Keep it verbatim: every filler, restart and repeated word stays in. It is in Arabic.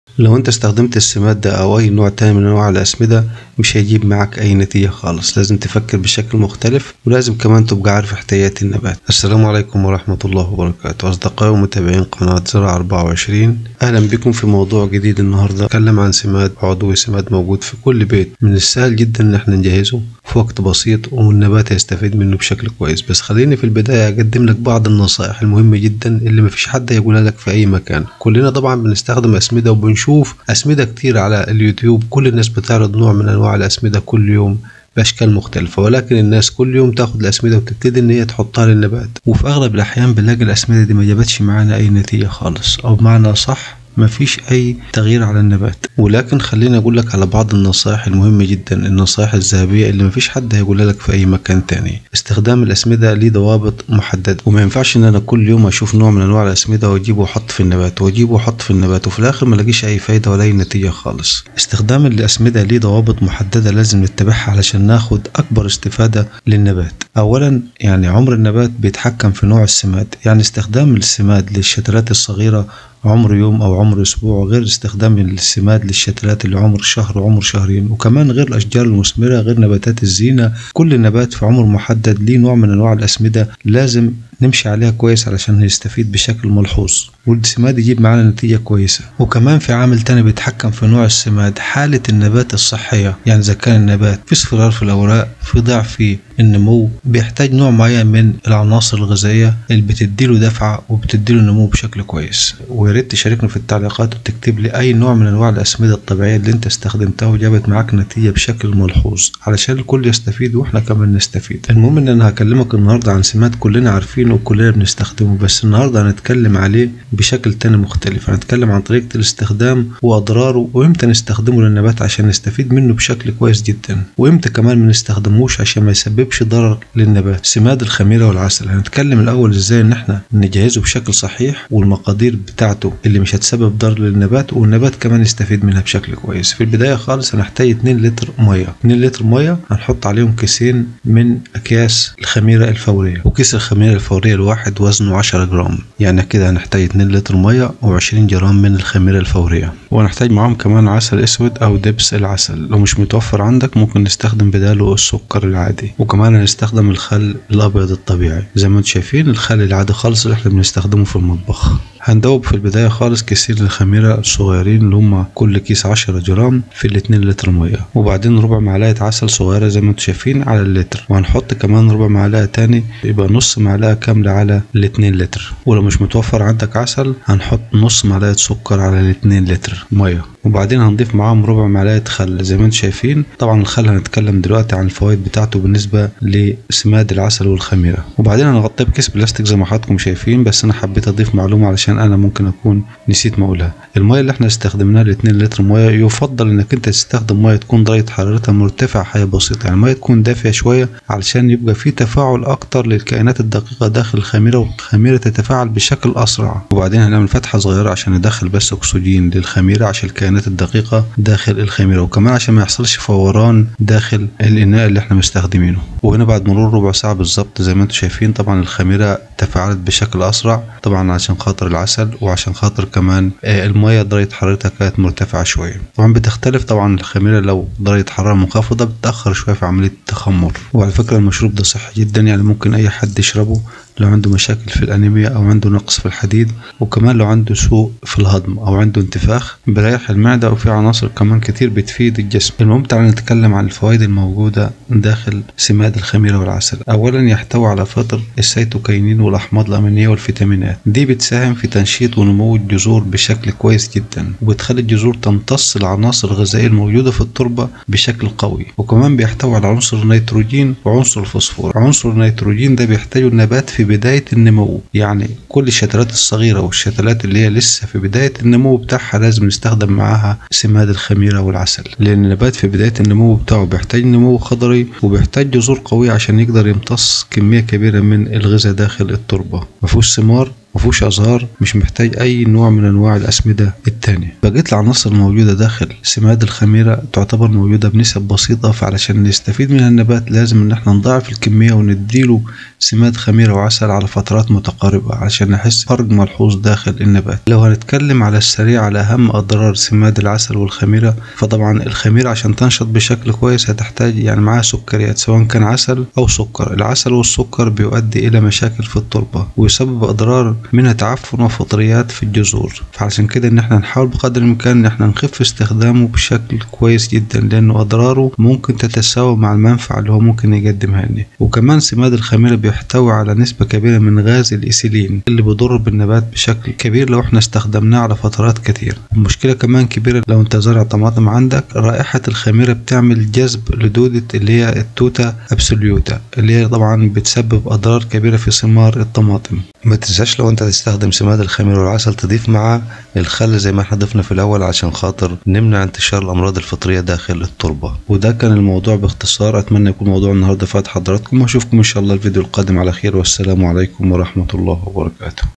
لو انت استخدمت السماد ده او اي نوع تاني من انواع الاسمدة مش هيجيب معك اي نتيجة خالص. لازم تفكر بشكل مختلف، ولازم كمان تبقى عارف احتياجات النبات. السلام عليكم ورحمة الله وبركاته اصدقائي ومتابعين قناة زراعة أربعة وعشرين، اهلا بكم في موضوع جديد. النهاردة اتكلم عن سماد عضوي، سماد موجود في كل بيت، من السهل جدا ان احنا نجهزه في وقت بسيط والنبات هيستفيد منه بشكل كويس. بس خليني في البداية اقدم لك بعض النصائح المهمة جدا اللي مفيش حد يقولها لك في اي مكان. كلنا طبعا بنستخدم اسمدة وبنشوف اسمدة كتير على اليوتيوب، كل الناس بتعرض نوع من انواع الاسمدة كل يوم باشكال مختلفة، ولكن الناس كل يوم تاخد الاسمدة وتبتدي ان هي تحطها للنبات، وفي اغلب الاحيان بنلاقي الاسمدة دي ما جابتش معانا اي نتيجة خالص، او بمعنى صح مفيش اي تغيير على النبات. ولكن خليني اقول لك على بعض النصائح المهمة جدا، النصائح الذهبية اللي مفيش حد هيقولها لك في اي مكان تاني. استخدام الاسمدة ليه ضوابط محددة، وما ينفعش ان انا كل يوم اشوف نوع من انواع الاسمدة واجيبه واحط في النبات واجيبه واحط في النبات وفي الاخر ما الاقيش اي فايدة ولا اي نتيجة خالص. استخدام الاسمدة ليه ضوابط محددة لازم نتبعها علشان ناخد اكبر استفادة للنبات. اولا يعني عمر النبات بيتحكم في نوع السماد، يعني استخدام السماد للشتلات الصغيرة عمر يوم او عمر اسبوع، غير استخدام السماد للشتلات اللي عمر شهر وعمر شهرين، وكمان غير الاشجار المثمرة، غير نباتات الزينة. كل نبات في عمر محدد ليه نوع من انواع الاسمدة لازم نمشي عليها كويس علشان يستفيد بشكل ملحوظ والسماد يجيب معانا نتيجة كويسة. وكمان في عامل تاني بيتحكم في نوع السماد، حالة النبات الصحية، يعني اذا كان النبات في اصفرار في الاوراق، في ضعف في النمو، بيحتاج نوع معين من العناصر الغذائية اللي بتديله دفعة وبتديله نمو بشكل كويس. ويا ريت تشاركنا في التعليقات وتكتب لي اي نوع من انواع الاسمدة الطبيعية اللي انت استخدمتها وجابت معاك نتيجة بشكل ملحوظ علشان الكل يستفيد واحنا كمان نستفيد. المهم ان انا هكلمك النهاردة عن سماد كلنا عارفينه وكلنا بنستخدمه، بس النهاردة هنتكلم عليه بشكل تاني مختلف. هنتكلم عن طريقة الاستخدام واضراره وامتى نستخدمه للنبات عشان نستفيد منه بشكل كويس جدا، وامتى كمان ما نستخدموش عشان ما يسببش ضرر للنبات. سماد الخميرة والعسل، هنتكلم الاول ازاي ان احنا نجهزه بشكل صحيح والمقادير بتاعته اللي مش هتسبب ضرر للنبات والنبات كمان يستفيد منها بشكل كويس. في البداية خالص هنحتاج اتنين لتر مية، اتنين لتر مية هنحط عليهم كيسين من اكياس الخميرة الفورية، وكيس الخميرة الفورية الواحد وزنه عشرة جرام، يعني كده هنحتاج اتنين لتر مية وعشرين جرام من الخميرة الفورية. وهنحتاج معاهم كمان عسل اسود او دبس العسل، لو مش متوفر عندك ممكن نستخدم بداله السكر العادي. وكمان هنستخدم الخل الابيض الطبيعي، زي ما انتم شايفين الخل العادي خالص اللي احنا بنستخدمه في المطبخ. هندوب في البداية خالص كيسين الخميرة الصغيرين اللي هم كل كيس عشرة جرام في الاتنين لتر مية، وبعدين ربع معلقة عسل صغيرة زي ما انتم شايفين على اللتر، وهنحط كمان ربع معلقة تاني يبقى نص معلقة كاملة على الاتنين لتر. ولو مش متوفر عندك عسل هنحط نص معلقة سكر على الاتنين لتر مية، وبعدين هنضيف معاهم ربع معلقة خل زي ما انتم شايفين. طبعا الخل هنتكلم دلوقتي عن الفوائد بتاعته بالنسبة لسماد العسل والخميرة. وبعدين هنغطيه بكيس بلاستيك زي ما حضراتكم شايفين، بس انا حبيت اضيف معلومة علشان انا ممكن اكون نسيت ما اقولها. المية اللي احنا استخدمناها لاتنين لتر مية يفضل انك انت تستخدم مية تكون درجة حرارتها مرتفعة حاجة بسيطة، يعني مية تكون دافية شوية علشان يبقى في تفاعل اكتر للكائنات الدقيقة داخل الخميرة والخميرة تتفاعل بشكل اسرع. وبعدين هنعمل فتحة صغيرة عشان ندخل بس اكسجين للخميرة عشان الكائنات الدقيقة داخل الخميرة، وكمان عشان ما يحصلش فوران داخل الاناء اللي احنا مستخدمينه. وهنا بعد مرور ربع ساعة بالظبط زي ما انتم شايفين طبعا الخميرة تفاعلت بشكل اسرع، طبعا عشان خاطر العسل وعشان خاطر كمان المية درجة حرارتها كانت مرتفعة شوية. طبعا بتختلف طبعا الخميرة، لو درجة حرارة منخفضة بتتأخر شوية في عملية التخمر. وعلى فكرة المشروب ده صحي جدا، يعني ممكن اي حد يشربه لو عنده مشاكل في الانيميا او عنده نقص في الحديد، وكمان لو عنده سوء في الهضم او عنده انتفاخ بريح المعدة، وفي عناصر كمان كتير بتفيد الجسم. المهم تعالى نتكلم عن الفوائد الموجودة داخل سماد الخميرة والعسل. اولا يحتوي على فطر السيتوكاينين والاحماض الامينية والفيتامينات، دي بتساهم في تنشيط ونمو الجذور بشكل كويس جدا، وبتخلي الجذور تمتص العناصر الغذائية الموجودة في التربة بشكل قوي. وكمان بيحتوي على عنصر النيتروجين وعنصر الفوسفور. عنصر النيتروجين ده بيحتاجه النبات في بداية النمو، يعني كل الشتلات الصغيرة والشتلات اللي هي لسه في بداية النمو بتاعها لازم نستخدم معاها سماد الخميرة والعسل، لأن النبات في بداية النمو بتاعه بيحتاج نمو خضري وبيحتاج جذور قوية عشان يقدر يمتص كمية كبيرة من الغذاء داخل التربة. مفهوش ثمار مفهوش ازهار، مش محتاج اي نوع من انواع الاسمده التانية. بقيت العناصر الموجوده داخل سماد الخميره تعتبر موجوده بنسب بسيطه، فعلشان نستفيد من النبات لازم ان احنا نضاعف الكميه ونديله سماد خميره وعسل على فترات متقاربه عشان نحس فرق ملحوظ داخل النبات. لو هنتكلم على السريع على اهم اضرار سماد العسل والخميره، فطبعا الخميره عشان تنشط بشكل كويس هتحتاج يعني معاها سكريات سواء كان عسل او سكر. العسل والسكر بيؤدي الى مشاكل في التربه ويسبب اضرار منها تعفن وفطريات في الجذور، فعشان كده ان احنا نحاول بقدر الامكان ان احنا نخف استخدامه بشكل كويس جدا، لانه اضراره ممكن تتساوى مع المنفعه اللي هو ممكن يقدمها لنا. وكمان سماد الخميره بيحتوي على نسبه كبيره من غاز الايثيلين اللي بيضر بالنبات بشكل كبير لو احنا استخدمناه على فترات كتير. المشكله كمان كبيره لو انت زارع طماطم عندك، رائحه الخميره بتعمل جذب لدوده اللي هي التوتا ابسوليوتا اللي هي طبعا بتسبب اضرار كبيره في ثمار الطماطم. ما تنساش لو انت هتستخدم سماد الخميره والعسل تضيف معاه الخل زي ما احنا ضفنا في الاول عشان خاطر نمنع انتشار الامراض الفطريه داخل التربه. وده كان الموضوع باختصار. اتمنى يكون موضوع النهارده فات حضراتكم، واشوفكم ان شاء الله الفيديو القادم على خير، والسلام عليكم ورحمه الله وبركاته.